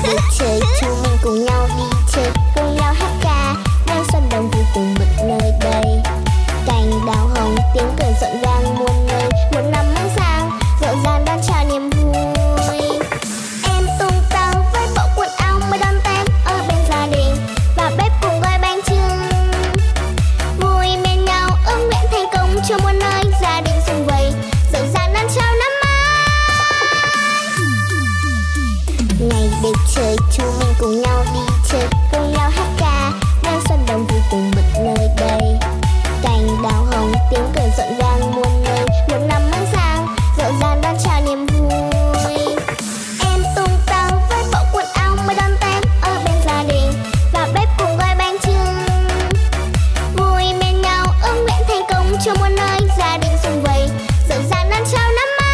Ngày đẹp trời chúng mình cùng nhau đi chơi, cùng nhau hát ca, đang xuân đồng vui cùng mực nơi đây. Cành đào hồng tiếng cười rộn ràng muôn nơi, một năm mới sang rộn ràng đón chào niềm vui. Em tung tăng với bộ quần áo mới đón Tết ở bên gia đình, và bếp cùng gói bánh chưng. Vui bên nhau ước nguyện thành công cho muôn nơi, gia đình xung vầy rộn ràng đón chào năm mới. Ngày đẹp trời chúng mình cùng nhau đi chơi, cùng nhau hát ca, đang xuân đồng vui cùng mực nơi đây. Cành đào hồng tiếng cười rộn ràng muôn nơi, một năm mới sang rộn ràng đón chào niềm vui. Em tung tăng với bộ quần áo mới đón Tết ở bên gia đình, và bếp cùng gói bánh chưng. Vui bên nhau ước nguyện thành công cho muôn nơi, gia đình xung vầy rộn ràng đón chào năm mới.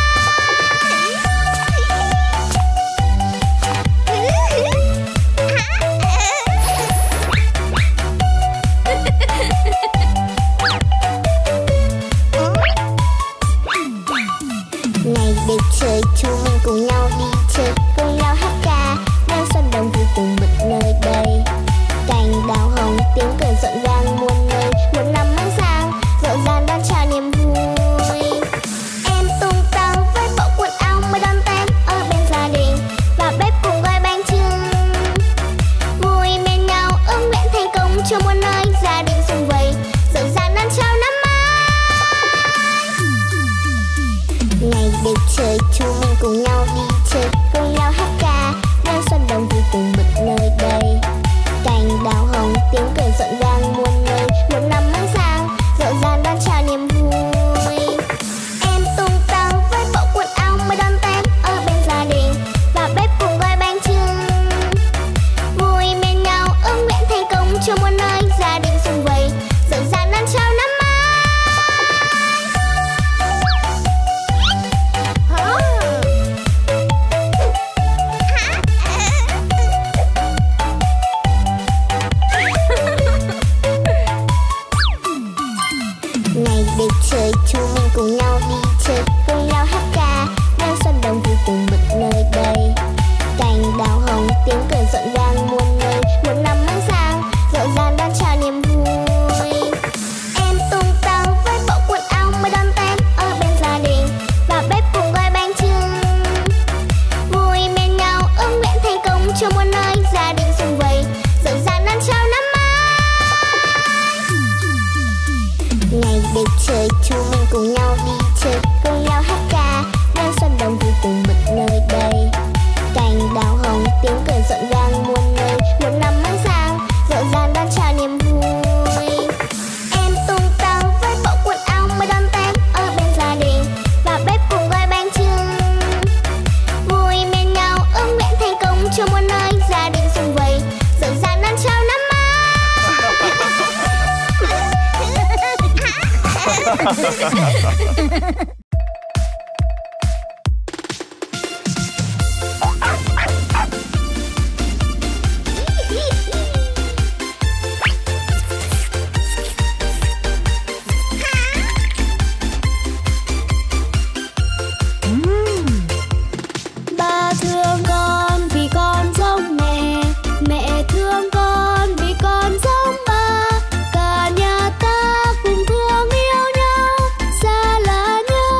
Ngày đẹp trời chúng mình cùng nhau đi chơi, cùng nhau hát ca, đang xuân đồng vui cùng mực nơi đây. Cành đào hồng tiếng cười rộn ràng muôn nơi, một năm mới sang rộn ràng đón chào niềm vui. Em tung tăng với bộ quần áo mới đón Tết ở bên gia đình, và bếp cùng gói bánh chưng. Vui bên nhau ước nguyện thành công cho muôn nơi, gia đình xung vầy rộn ràng đón chào năm mới. Ngày đẹp trời chúng mình cùng nhau đi chơi, cùng nhau hát ca, đang xuân đồng vui cùng mực nơi đây. Cành đào hồng tiếng cười rộn ràng muôn nơi, một năm mới sang rộn ràng đón chào niềm vui. Em tung tăng với bộ quần áo mới đón Tết ở bên gia đình, và bếp cùng gói bánh chưng. Vui bên nhau ước nguyện thành công cho muôn nơi, gia đình xung vầy rộn ràng đón chào năm mới. Ngày đẹp trời chúng mình cùng nhau đi chơi, cùng nhau hát ca, đang xuân đồng vui cùng mực nơi đây. Cành đào hồng tiếng cười rộn ràng muôn nơi, một năm mới sang rộn ràng đón chào niềm vui. Em tung tăng với bộ quần áo mới đón Tết ở bên gia đình, và bếp cùng gói bánh chưng. Vui bên nhau ước nguyện thành công cho muôn nơi, gia đình xung vầy rộn ràng đón chào năm mới. Ngày đẹp trời chúng mình cùng nhau đi chơi, cùng nhau hát ca, đang xuân đồng vui cùng mực nơi đây. Cành đào hồng tiếng cười rộn ràng muôn nơi, một năm mới sang rộn ràng đón chào niềm vui. Em tung tăng với bộ quần áo mới đón Tết ở bên gia đình, và bếp cùng gói bánh chưng. Vui bên nhau ước nguyện thành công cho muôn nơi, gia đình xung vầy rộn ràng đón chào năm mới. Ba thương con vì con giống mẹ, mẹ thương con vì con giống ba. Cả nhà ta cùng thương yêu nhau, xa là nhớ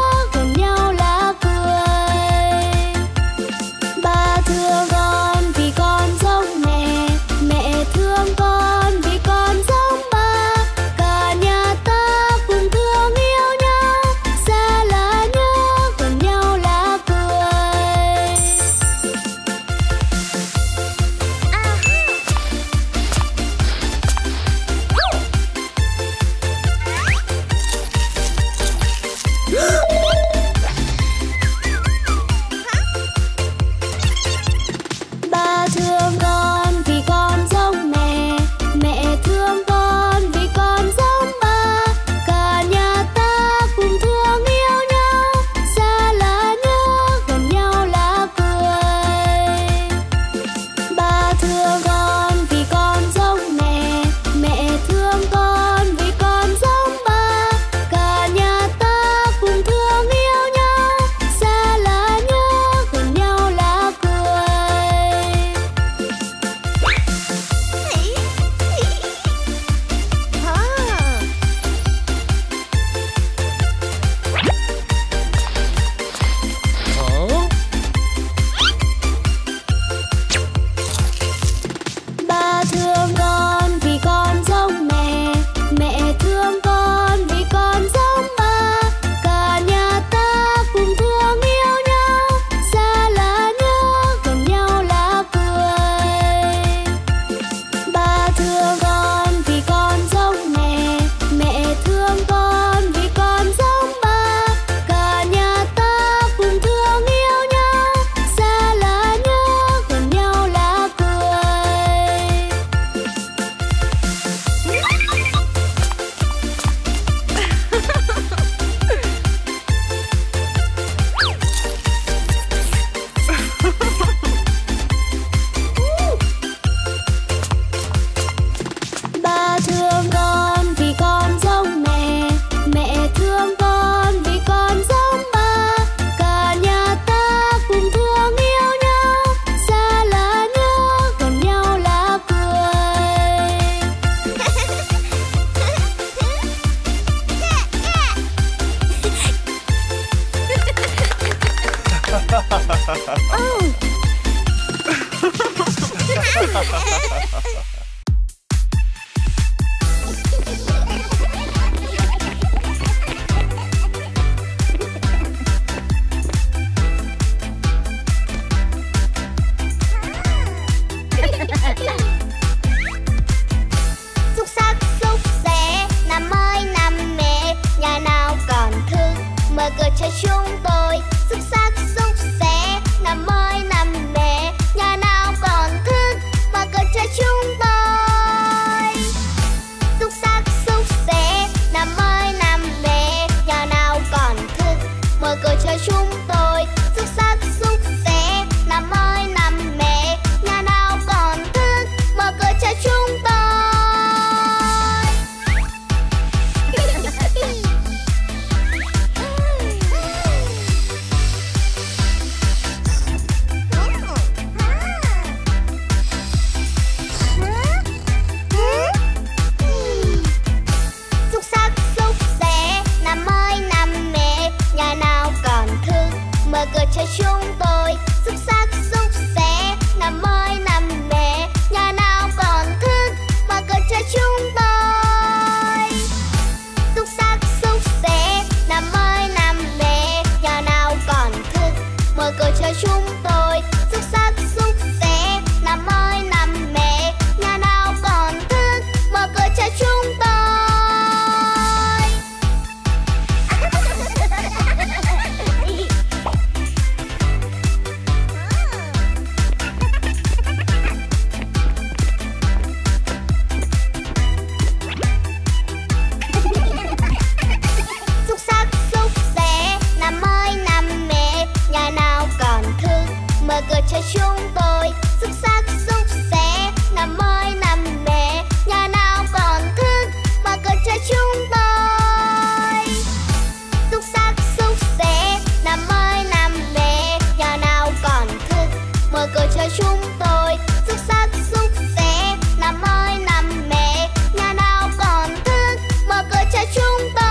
chúng tôi. Xúc xắc xúc xé nằm ơi nằm mẹ, nhà nào còn thức mở cửa cho chúng tôi. Xúc xắc xúc xé nằm ơi nằm mẹ, nhà nào còn thức mở cửa cho chúng tôi. Xúc xắc xúc xé nằm ơi nằm mẹ, nhà nào còn thức mở cửa cho chúng tôi.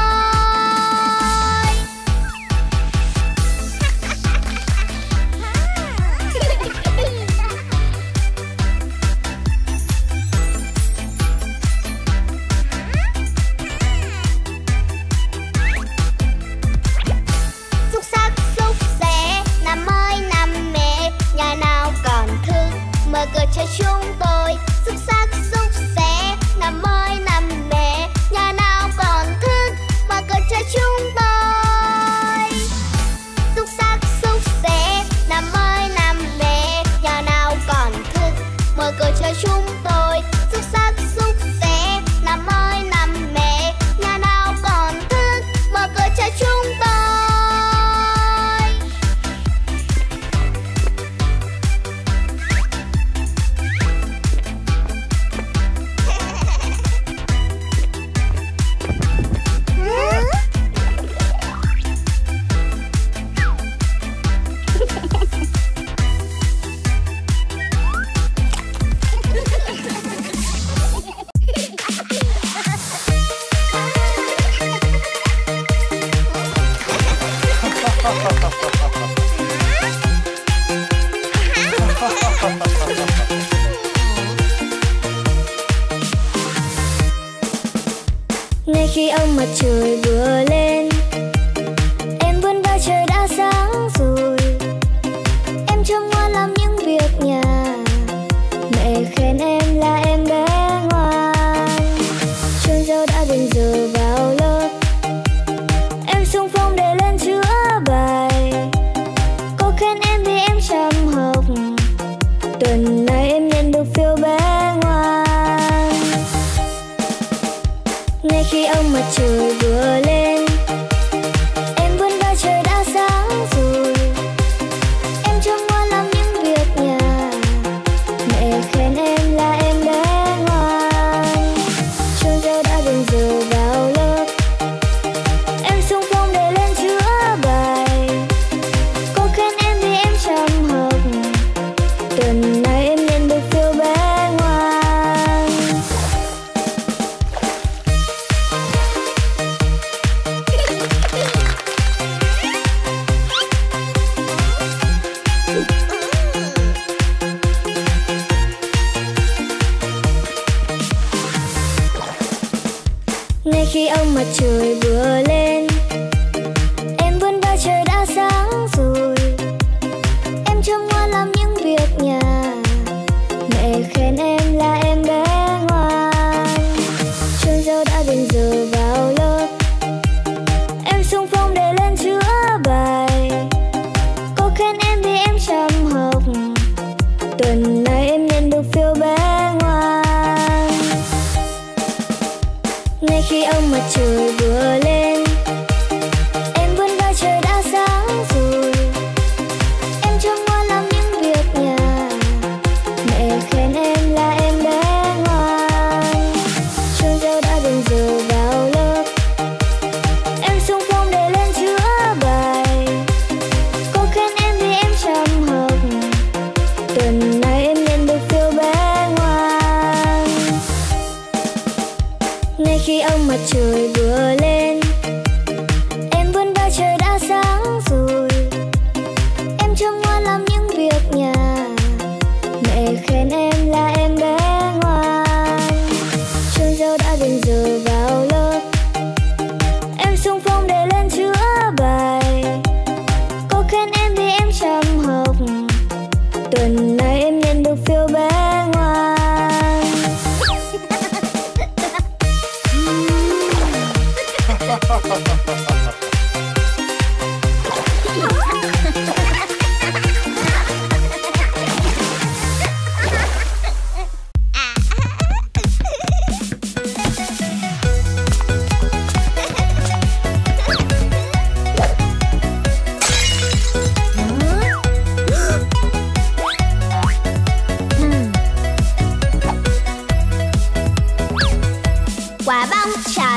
Xúc xắc xúc xé nằm ơi nằm mẹ, nhà nào còn thức mở cửa cho chúng tôi. Xúc xắc xúc xé nằm ơi nằm mẹ, nhà nào còn thức mở cửa cho chúng tôi. Xúc xắc xúc xé nằm ơi nằm mẹ, nhà nào còn thức mở cửa cho chúng tôi. Xúc xắc xúc xé nằm ơi nằm mẹ, nhà nào còn thức mở cửa cho chúng tôi. Ngay khi ông mặt trời vừa lên, em vươn vai trời đã sáng rồi. Em trông ngoan làm những việc nhà, mẹ khen em là em bé ngoan. Chuông reo đã đến giờ vào lớp, em xung phong để lên chữa bài. Cô khen em vì em chăm học, tuần này em nhận được phiếu bé ngoan. Ngay khi ông mặt trời vừa lên, em vươn vai trời đã sáng rồi. Em trông ngoan làm những việc nhà, mẹ khen em là em bé ngoan. Chuông reo đã đến giờ vào lớp, em xung phong để lên chữa bài. Cô khen em vì em chăm học, tuần này em nhận được phiếu bé ngoan. Ngay khi ông mặt trời vừa lên, em vươn vai trời đã sáng rồi. Em trông ngoan làm những việc nhà, mẹ khen em là em bé ngoan. Chuông reo đã đến giờ vào lớp, em xung phong để lên chữa bài. Cô khen em vì em chăm học, tuần này em nhận được phiếu bé ngoan. Ngay khi ông mặt trời vừa lên, em vươn vai trời đã sáng rồi. Em trông ngoan làm những việc nhà, mẹ khen em là em bé ngoan. Chuông reo đã đến giờ vào lớp, em xung phong để lên chữa bài. Cô khen em vì em chăm học, tuần này em nhận được phiếu bé ngoan. Ngay khi ông mặt trời vừa lên, em vươn vai trời đã sáng rồi. Em trông ngoan làm những việc nhà, mẹ khen em là em bé ngoan. Chuông reo đã đến giờ vào lớp, em xung phong để lên chữa bài. Cô khen em vì em chăm học, tuần này em nhận được phiếu bé ngoan.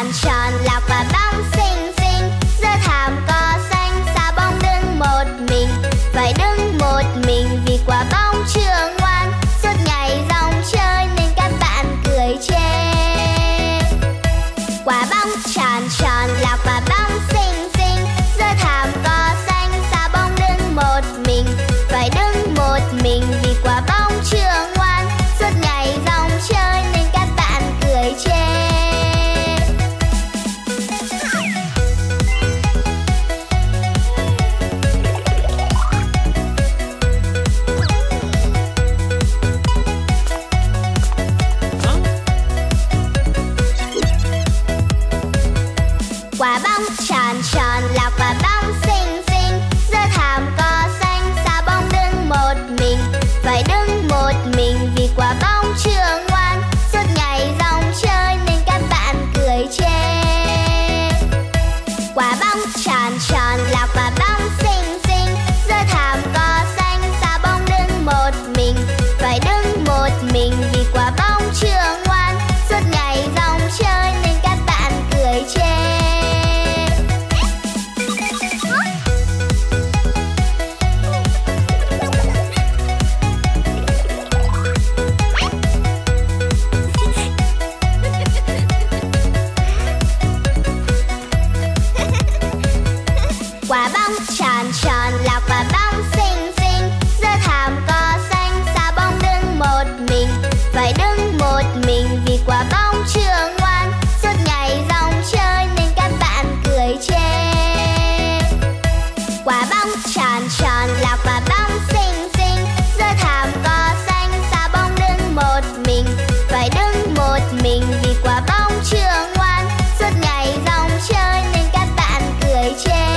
tròn tròn là quả bóng xinh xinh. Giữa thảm cỏ xanh sao bóng đứng một mình. Phải đứng một mình vì quả bóng chưa ngoan. Suốt ngày rong chơi nên các bạn cười chê. Quả bóng tròn tròn là quả bóng xinh xinh. Giữa thảm cỏ xanh sao bóng đứng một mình. Phải đứng một mình vì quả bóng chưa ngoan. Suốt ngày rong chơi nên các bạn cười chê. Quả bóng tròn tròn là quả bóng xinh xinh. Giữa thảm cỏ xanh sao bóng đứng một mình. Phải đứng một mình vì quả bóng chưa ngoan. Suốt ngày rong chơi nên các bạn cười chê. Quả bóng tròn tròn là quả bóng xinh xinh. Giữa thảm cỏ xanh sao bóng đứng một mình. Phải đứng một mình vì quả bóng chưa ngoan. Suốt ngày rong chơi nên các bạn cười chê. Quả bóng tròn tròn là quả bóng xinh xinh. Giữa thảm cỏ xanh sao bóng đứng một mình. Phải đứng một mình vì quả bóng chưa ngoan. Suốt ngày rong chơi nên các bạn cười chê. Quả bóng tròn tròn là quả bóng xinh xinh. Giữa thảm cỏ xanh sao bóng đứng một mình. Phải đứng một mình vì quả bóng chưa ngoan. Suốt ngày rong chơi nên các bạn cười chê.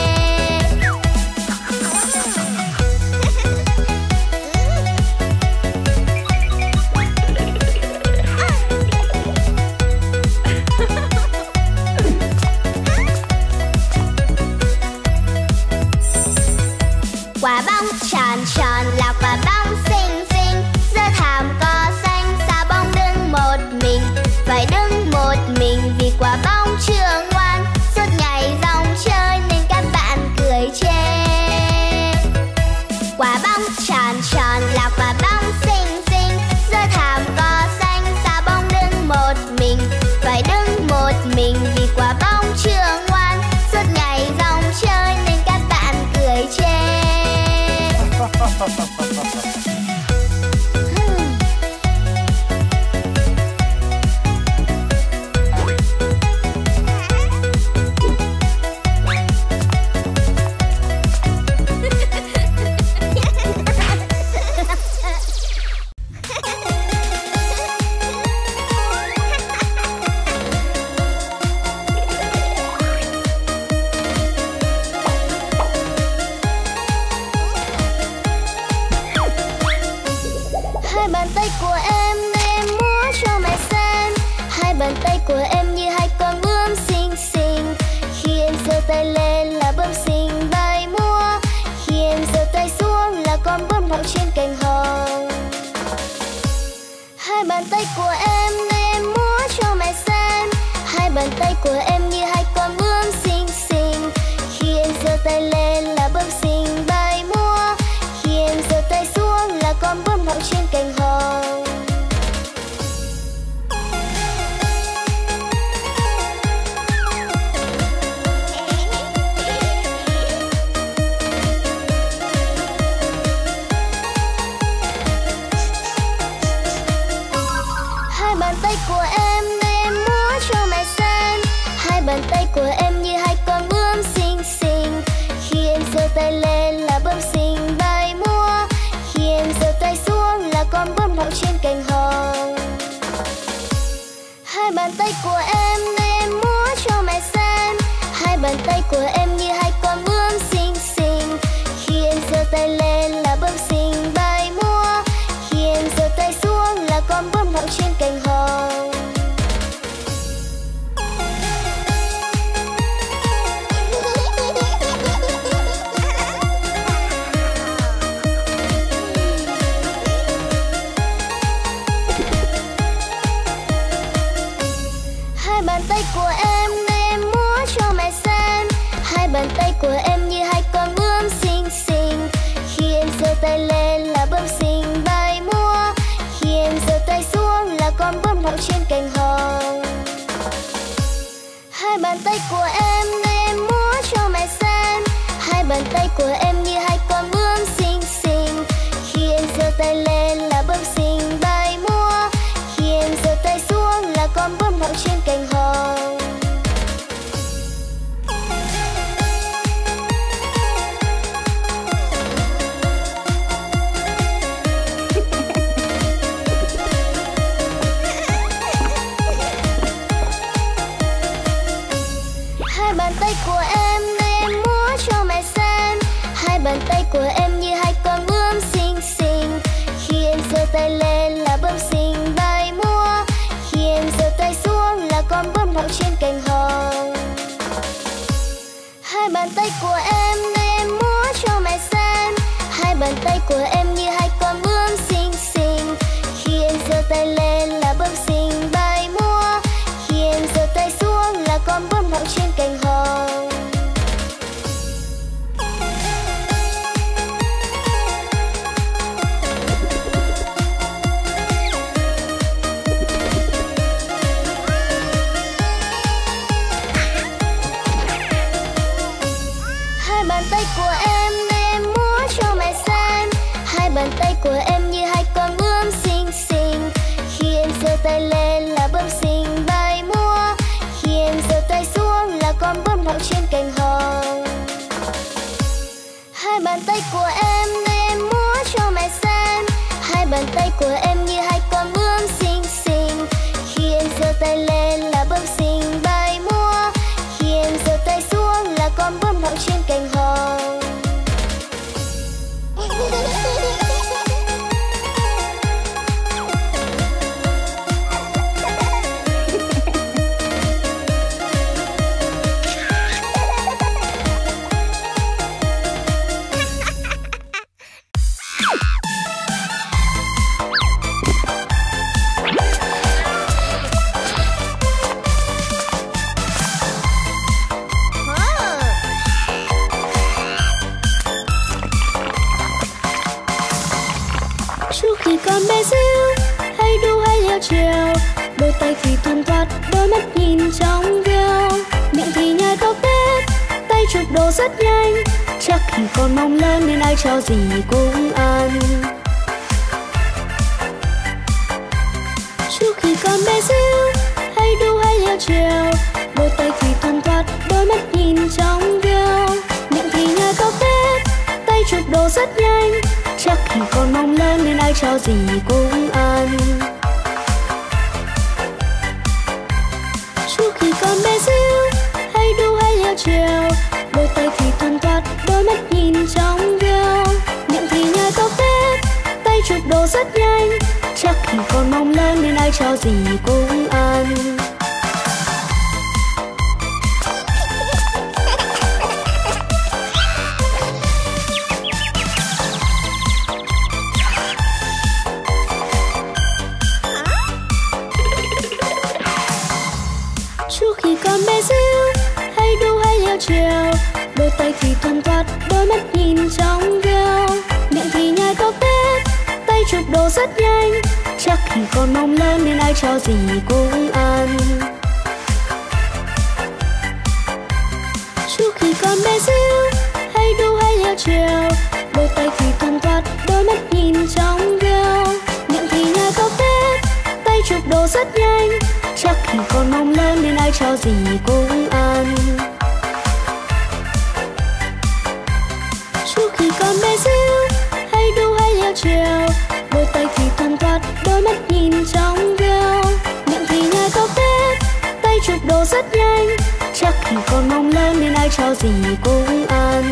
Quả bóng tròn tròn là quả bóng xinh xinh. Giữa thảm cỏ xanh sao bóng đứng một mình. Phải đứng một mình vì quả bóng chưa ngoan. Suốt ngày rong chơi nên các bạn cười chê. Quả bóng tròn tròn là quả bóng xinh xinh. Giữa thảm cỏ xanh sao bóng đứng một mình. Phải đứng một mình vì quả bóng chưa ngoan. Suốt ngày rong chơi nên các bạn cười chê. Hai bàn tay của em múa cho mẹ xem. Hai bàn tay của em như hai con bướm xinh xinh. Khi em giơ tay lên là bướm xinh bay múa. Khi em giơ tay xuống là con bướm mọc trên cành hồng. Hai bàn tay của em múa cho mẹ xem. Hai bàn tay của em như hai con bướm xinh xinh. Khi em giơ tay lên là bướm xinh bay múa. Khi em giơ tay xuống là con bướm mọc trên cành hồng. Hai bàn tay của em múa cho mẹ xem. Hai bàn tay của em như hai con bướm xinh xinh. Khi em giơ tay lên là bướm xinh bay múa. Khi em giơ tay xuống là con bướm mọc trên cành hồng. Hai bàn tay của em múa cho mẹ xem. Hai bàn tay của em như hai con bướm xinh xinh. Khi em giơ tay lên là bướm xinh bay múa. Khi em giơ tay xuống là con bướm mọc trên cành hồng. Hai bàn tay của em bàn tay của em nơi em múa cho mẹ xem. Hai bàn tay của em như hai con bướm xinh xinh. Khi em giơ tay lên là bướm xinh bay múa. Khi em giơ tay xuống là con bướm đậu trên cành hồng. Hai bàn tay của em nơi em múa cho mẹ xem. Hai bàn tay của em như hai con bướm xinh xinh. Khi em giơ tay lên là bướm xinh bay múa. Khi em giơ tay xuống là con bướm đậu trên cành hồng. Hai bàn tay của em nơi em múa cho mẹ xem. Hai bàn tay của em như hai con bướm xinh xinh. Khi em giơ tay lên là bướm xinh bay múa. Khi em giơ tay xuống là con bướm đậu trên cành hồng. Hai bàn tay của em nơi em múa cho mẹ xem. Hai bàn tay của em như hai con bướm xinh xinh. Khi em giơ tay lên là bướm xinh bay múa. Khi em giơ tay xuống là con bướm đậu trên cành hồng. Hai bàn tay của em nơi em múa cho mẹ xem. Hai bàn tay của em như hai con bướm xinh xinh. Khi em giơ tay lên là bướm xinh bay múa. Khi em giơ tay xuống là con bướm đậu trên cành hồng. Trước khi còn bé xíu, hay đu hay leo trèo, đôi tay thì thoăn thoắt, đôi mắt nhìn trong veo, miệng thì nhai tóc tết, tay chụp đồ rất nhanh. Chắc khi còn mong lớn nên ai cho gì cũng ăn. Trước khi còn bé xíu, hay đu hay leo trèo, đôi tay thì thoăn thoắt, đôi mắt nhìn trong veo, miệng thì nhai tóc tết, tay chụp đồ rất nhanh. Chắc khi còn mong lớn nên ai cho gì cũng ăn. Trước khi còn bé xíu, hay đu hay leo trèo, đôi tay thì thoăn thoắt, đôi mắt nhìn trong veo, miệng thì nhai tóc tết, tay chụp đồ rất nhanh. Chắc khi còn mong lớn nên ai cho gì cũng ăn. Trước khi còn bé xíu, hay đu hay leo trèo, đôi tay thì thoăn thoắt, đôi mắt nhìn trong veo, miệng thì nhai tóc tết, tay chụp đồ rất nhanh. Chắc khi còn mong lớn nên ai cho gì cũng ăn. Trước khi còn bé xíu, hay đu hay leo trèo, đôi tay thì thoăn thoắt, đôi mắt nhìn trong veo, miệng thì nhai tóc tết, tay chụp đồ rất nhanh. Chắc khi còn mong lớn nên ai cho gì cũng ăn. Trước khi còn bé xíu, hay đu hay leo trèo, đôi tay thì thoăn thoắt, đôi mắt nhìn trong veo, miệng thì nhai tóc tết, tay chụp đồ rất nhanh. Chắc khi còn mong lớn nên ai cho gì cũng ăn.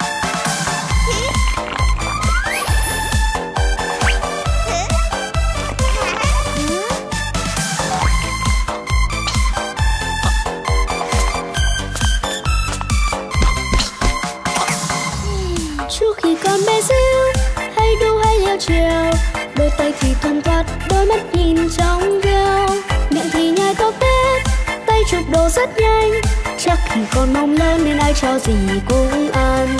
Trước khi còn bé xíu, hay đu hay leo trèo, đôi tay thì thoăn thoắt, đôi mắt nhìn trong veo, miệng thì nhai tóc tết, tay chụp đồ rất nhanh. Chắc khi còn mong lớn nên ai cho gì cũng ăn.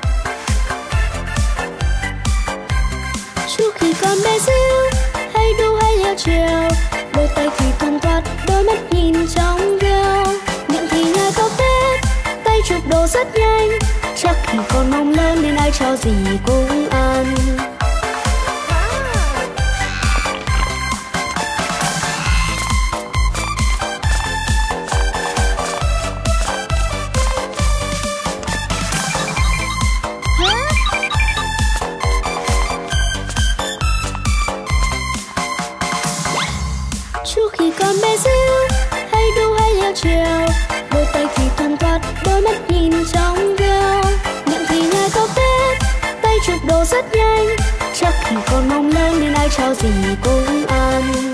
Trước khi còn bé xíu, hay đu hay leo trèo, đôi tay thì thoăn thoắt, đôi mắt nhìn trong veo, miệng thì nhai tóc khi còn bé xíu, hay đu hay leo trèo, đôi tay thì thoăn thoắt, đôi mắt nhìn trong veo, miệng thì nhai có phép, tay chụp đồ rất nhanh, chắc khi còn mong lớn nên ai cho gì cũng ăn.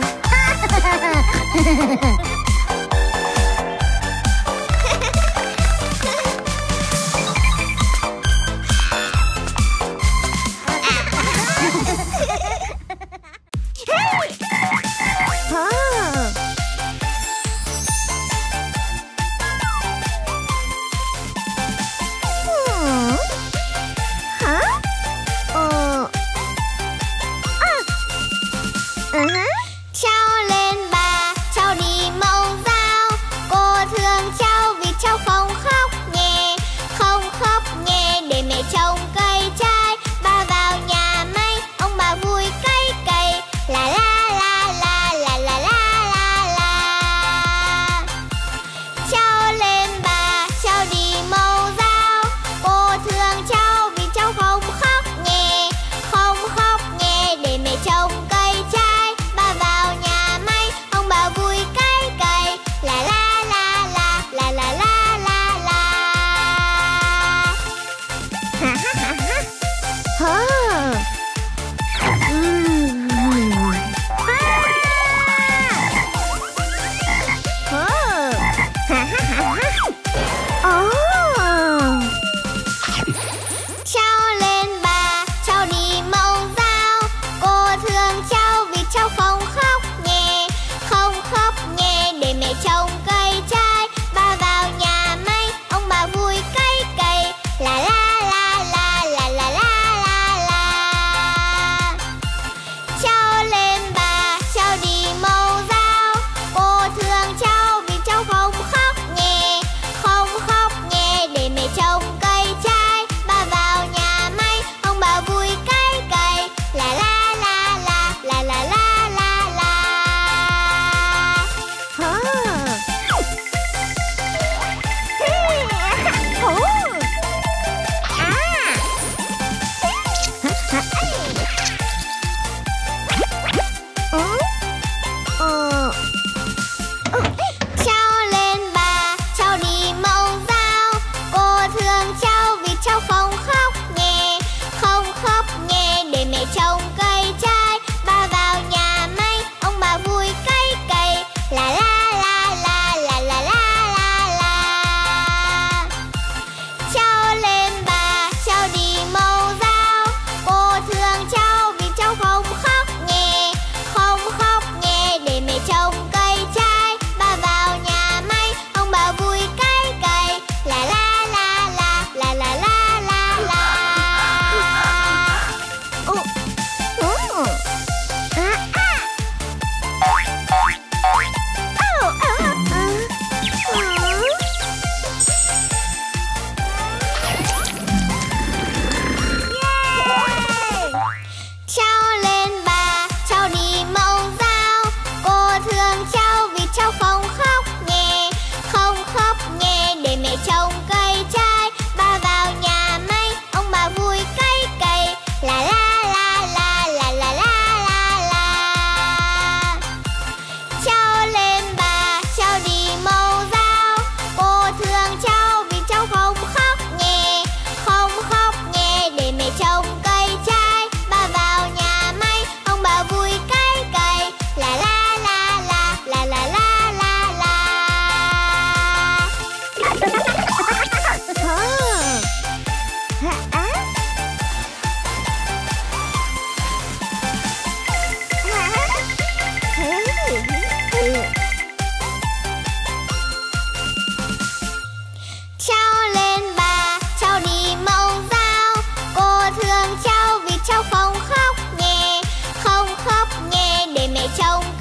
Cháu lên bà, cháu đi mẫu giáo. Cô thương cháu vì cháu không khóc nhè, không khóc nhè để mẹ trồng cây trái. Bà vào nhà may, ông bà vui cày cày, la la la la la la la la la. Cháu lên bà, cháu đi mẫu giáo. Cô thương cháu vì cháu không khóc nhè, không khóc nhè để mẹ trồng cây trái. Bà vào nhà may, ông bà vui cày cày, la la la la la la la la la. Cháu lên bà, cháu đi mẫu giáo. Cô thương cháu vì cháu không khóc nhè, không khóc nhè để mẹ trồng cây trái. Bà vào nhà may, ông bà vui cày cày, la la la la la la la la la. Cháu lên bà, cháu đi mẫu giáo. Cô thương cháu vì cháu không khóc nhè, không khóc nhè để mẹ trồng cây trái. Bà vào nhà may, ông bà vui cày cày, la la la la la la la la la. Cháu lên bà, cháu đi mẫu giáo. Cô thương cháu vì cháu không khóc nhè, không khóc nhè để mẹ trồng cây trái. Bà vào nhà may, ông bà vui cày cày, la la la la la la la la la. Cháu lên bà, cháu đi mẫu giáo. Cô thương cháu vì cháu không khóc nhè, không khóc nhè để mẹ trồng cây trái. Bà vào nhà may, ông bà vui cày cày, la la la la la la la la la. Cháu lên bà, cháu đi mẫu giáo. Cô thương cháu vì cháu không khóc nhè, không khóc nhè để mẹ trồng cây trái. Bà vào nhà may, ông bà vui cày cày, la la la la la la la la la. Cháu lên bà, cháu đi mẫu giáo. Cô thương cháu vì cháu không khóc nhè, không khóc nhè để mẹ trồng cây trái. Bà vào nhà may, ông bà vui cày cày, la la la la la la la la la. Cháu lên bà, cháu đi mẫu giáo. Cô thương cháu vì cháu không khóc nhè, không khóc nhè để mẹ trồng